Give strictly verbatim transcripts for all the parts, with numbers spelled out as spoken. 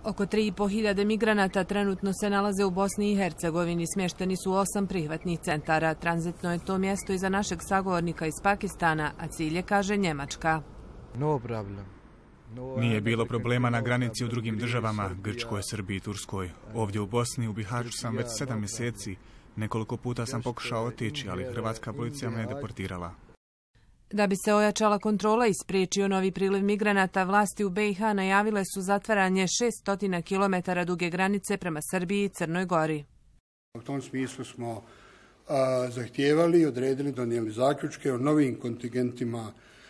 Oko tri i po hiljade migranata trenutno se nalaze u Bosni i Hercegovini. Smješteni su u osam prihvatnih centara. Tranzitno je to mjesto i za našeg sagovornika iz Pakistana, a cilj je, kaže, Njemačka. No problem. Nije bilo problema na granici u drugim državama, Grčkoj, Srbiji i Turskoj. Ovdje u Bosni, u Bihaću sam već sedam mjeseci. Nekoliko puta sam pokušao otići, ali hrvatska policija me je deportirala. Da bi se ojačala kontrola i spriječio novi priliv migranata, vlasti u B i H najavile su zatvaranje šesto kilometara duge granice prema Srbiji i Crnoj Gori. U tom smislu smo a, zahtijevali, odredili, donijeli zaključke o novim kontingentima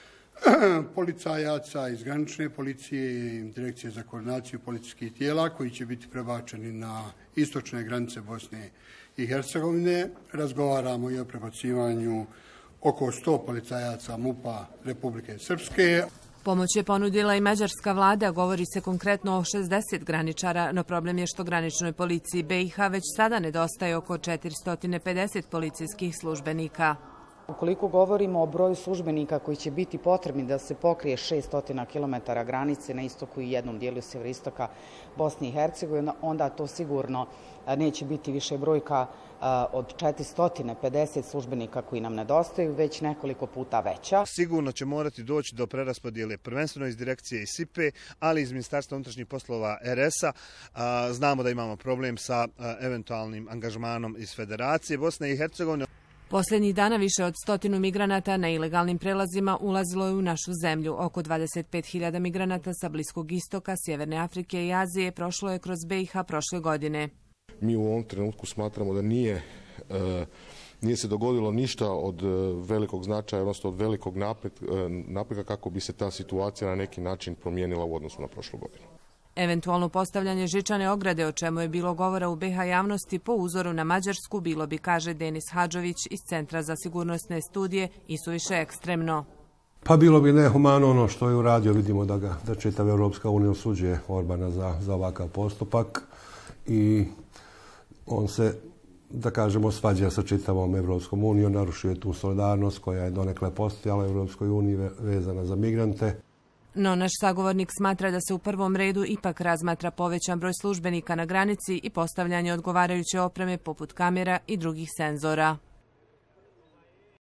policajaca iz granične policije i Direkcije za koordinaciju policijskih tijela koji će biti prebačeni na istočne granice Bosne i Hercegovine. Razgovaramo i o prebacivanju oko sto policajaca MUP-a Republike Srpske. Pomoć je ponudila i mađarska vlada, govori se konkretno o šezdeset graničara, no problem je što graničnoj policiji B i H već sada nedostaje oko četiristo pedeset policijskih službenika. Ukoliko govorimo o broju službenika koji će biti potrebni da se pokrije šesto kilometara granice na istoku i jednom dijelu sjeveroistoka Bosne i Hercegovine, onda to sigurno neće biti više brojka od četiristo pedeset službenika koji nam nedostaju, već nekoliko puta veća. Sigurno će morati doći do preraspodjele prvenstveno iz direkcije i S I P E, ali iz Ministarstva unutrašnjih poslova R S a. Znamo da imamo problem sa eventualnim angažmanom iz Federacije Bosne i Hercegovine. Posljednjih dana više od stotinu migranata na ilegalnim prelazima ulazilo je u našu zemlju. Oko dvadeset pet hiljada migranata sa Bliskog istoka, Sjeverne Afrike i Azije prošlo je kroz B i H prošle godine. Mi u ovom trenutku smatramo da nije, e, nije se dogodilo ništa od velikog značaja, odnosno od velikog napretka kako bi se ta situacija na neki način promijenila u odnosu na prošlu godinu. Eventualno postavljanje žičane ograde, o čemu je bilo govora u B H javnosti po uzoru na Mađarsku, bilo bi, kaže Denis Hadžović iz Centra za sigurnosne studije, isuviše ekstremno. Pa bilo bi nehumano ono što je uradio, vidimo da ga da čitava Europska unija osuđuje Orbana za, za ovakav postupak i on se, da kažemo, svađa sa čitavom Europskom unijom, narušio je tu solidarnost koja je donekle postojala u Europskoj uniji vezana za migrante. No, naš sagovornik smatra da se u prvom redu ipak razmatra povećan broj službenika na granici i postavljanje odgovarajuće opreme poput kamera i drugih senzora.